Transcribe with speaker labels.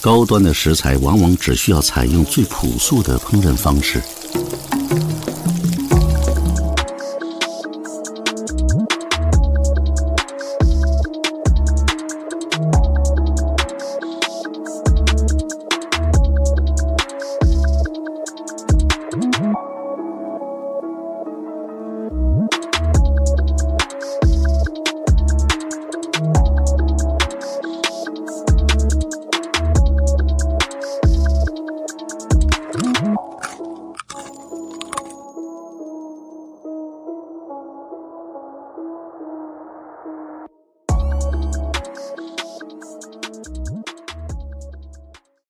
Speaker 1: 高端的食材往往只需要采用最朴素的烹饪方式，